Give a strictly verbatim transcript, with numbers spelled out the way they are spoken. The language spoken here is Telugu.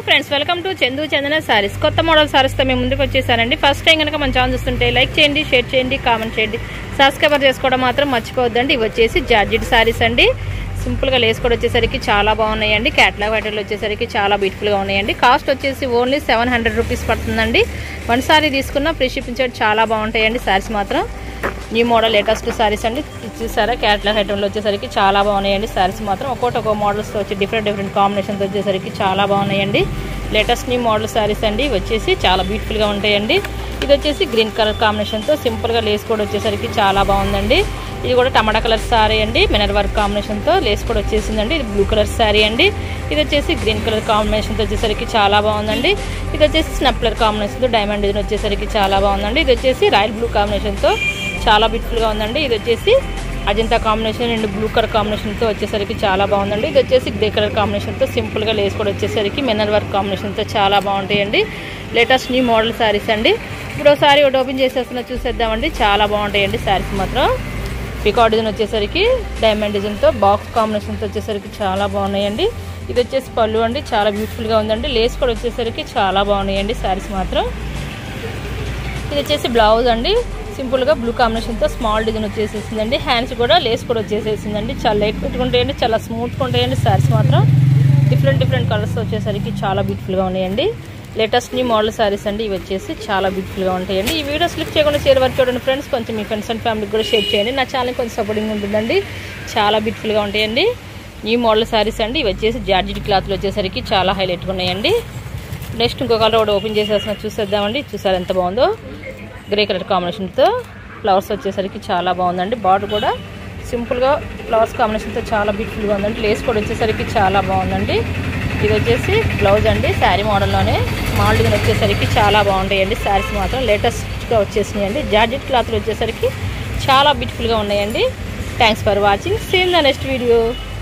Friends, welcome to Chandu Chandana sarees. కొత్త మోడల్ సారీస్ తో మేము ముందుకు వచ్చేసానండి. ఫస్ట్ టైం కనుక మన ఛానల్ చూస్తుంటే లైక్ చేయండి, షేర్ చేయండి, కామెంట్ చేయండి, సబ్స్క్రైబర్ చేసుకోవడం మాత్రం మర్చిపోవద్దండి. ఇవి వచ్చేసి జార్జెట్ సారీస్ అండి. సింపుల్ గా లేస్ కూడా వచ్చేసరికి చాలా బాగున్నాయండి. క్యాటలాగ్ ఐటెంలు వచ్చేసరికి చాలా బ్యూటిఫుల్ గా ఉన్నాయండి. కాస్ట్ వచ్చేసి ఓన్లీ సెవెన్ హండ్రెడ్ రూపీస్ పడుతుందండి. వన్ సారీ తీసుకున్న ఫ్రీ షిప్పింగ్ చార్జ్ చాలా బాగుంటాయండి. సారీస్ మాత్రం న్యూ మోడల్ లేటెస్ట్ సారీస్ అండి. చూసారా, క్యాటలాగ్ ఐటెంలో వచ్చేసరికి చాలా బాగున్నాయండి. సారీస్ మాత్రం ఒక్కొక్కటి ఒక్కో మోడల్స్తో వచ్చి డిఫరెంట్ డిఫరెంట్ కాంబినేషన్తో వచ్చేసరికి చాలా బాగున్నాయండి. లేటెస్ట్ న్యూ మోడల్ సారీస్ అండి. ఇవి వచ్చేసి చాలా బ్యూటిఫుల్గా ఉంటాయండి. ఇది వచ్చేసి గ్రీన్ కలర్ కాంబినేషన్తో సింపుల్గా లేస్ కూడా వచ్చేసరికి చాలా బాగుందండి. ఇది కూడా టమాటా కలర్ సారీ అండి. మినర్ వర్క్ కాంబినేషన్తో లేస్ కూడా వచ్చేసిందండి. ఇది బ్లూ కలర్ సారీ అండి. ఇది వచ్చేసి గ్రీన్ కలర్ కాంబినేషన్తో వచ్చేసరికి చాలా బాగుందండి. ఇది వచ్చేసి స్నప్ కలర్ కాంబినేషన్తో డైమండ్ డిజైన్ వచ్చేసరికి చాలా బాగుందండి. ఇది వచ్చేసి రాయల్ బ్లూ కాంబినేషన్తో చాలా బ్యూటిఫుల్గా ఉందండి. ఇది వచ్చేసి Ajanta combination and blue colour కాంబినేషన్తో వచ్చేసరికి చాలా బాగుందండి. ఇది వచ్చేసి గ్రే కలర్ కాంబినేషన్తో సింపుల్గా లేస్ కూడా వచ్చేసరికి మినర్ వర్క్ కాంబినేషన్తో చాలా బాగుంటాయండి. లేటెస్ట్ న్యూ మోడల్ శారీస్ అండి. ఇప్పుడు ఒకసారి ఒకటి ఓపెన్ చేసేస్తున్నా చూసేద్దామండి. చాలా బాగుంటాయండి శారీస్ మాత్రం. పికాక్ డిజైన్ వచ్చేసరికి డైమండ్ డిజైన్తో బాక్స్ కాంబినేషన్తో వచ్చేసరికి చాలా బాగున్నాయండి. ఇది వచ్చేసి పళ్ళు అండి. చాలా బ్యూటిఫుల్గా ఉందండి. లేస్ కూడా వచ్చేసరికి చాలా బాగున్నాయండి శారీస్ మాత్రం. ఇది వచ్చేసి బ్లౌజ్ అండి. సింపుల్గా బ్లూ కాంబినేషన్తో స్మాల్ డిజైన్ వచ్చేసేసిందండి. హ్యాండ్స్ కూడా లేస్ కూడా వచ్చేసేసిందండి. చాలా లైట్ పెట్టుకుంటాయండి, చాలా స్మూత్గా ఉంటాయండి. శారీస్ మాత్రం డిఫరెంట్ డిఫరెంట్ కలర్స్ వచ్చేసరికి చాలా బ్యూటిఫుల్గా ఉన్నాయండి. లేటెస్ట్ న్యూ మోడల్ శారీస్ అండి. ఇవి వచ్చేసి చాలా బ్యూటిఫుల్గా ఉంటాయండి. ఈ వీడియో స్లిప్ చేయకుండా షేర్ వరకు చూడండి ఫ్రెండ్స్. కొంచెం మీ ఫ్రెండ్స్ అండ్ ఫ్యామిలీకి కూడా షేర్ చేయండి. నా ఛానల్ కొంచెం సపోర్టింగ్ ఉంటుందండి. చాలా బ్యూటిఫుల్గా ఉంటాయండి న్యూ మోడల్ శారీస్ అండి. ఇవి వచ్చేసి జార్జెట్ క్లాత్లు వచ్చేసరికి చాలా హైలైట్గా ఉన్నాయండి. నెక్స్ట్ ఇంకో కలర్ కూడా ఓపెన్ చేసేసిన చూసేద్దామండి. చూసారు ఎంత బాగుందో. గ్రే కలర్ కాంబినేషన్తో ఫ్లవర్స్ వచ్చేసరికి చాలా బాగుందండి. బార్డర్ కూడా సింపుల్గా ఫ్లవర్స్ కాంబినేషన్తో చాలా బ్యూటిఫుల్గా ఉందండి. లేస్ కూడా వచ్చేసరికి చాలా బాగుందండి. ఇది వచ్చేసి బ్లౌజ్ అండి. శారీ మోడల్లోనే స్మాల్ డిజైన్ వచ్చేసరికి చాలా బాగుంటాయండి. శారీస్ మాత్రం లేటెస్ట్గా వచ్చేసినాయండి. జార్జెట్ క్లాత్లు వచ్చేసరికి చాలా బ్యూటిఫుల్గా ఉన్నాయండి. Thanks for watching. Same the next video.